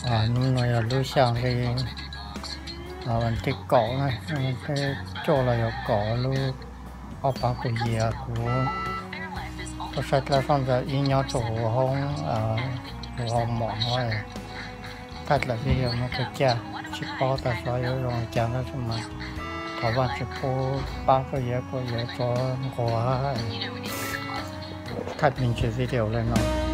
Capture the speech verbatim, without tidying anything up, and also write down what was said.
à nhưng mà ở lưu sang thì à mình cái cỏ này cái chỗ là có cỏ lưu ở bao của gì à của có sẽ là xong rồi ý nhau chỗ hông à hông mỏng thôi thật là cái nó cái cha chỉ có ta phải rồi cha nó xong mà thọ bạn chỉ có ba cái gì có gì cho quá thật mình chỉ video lên nó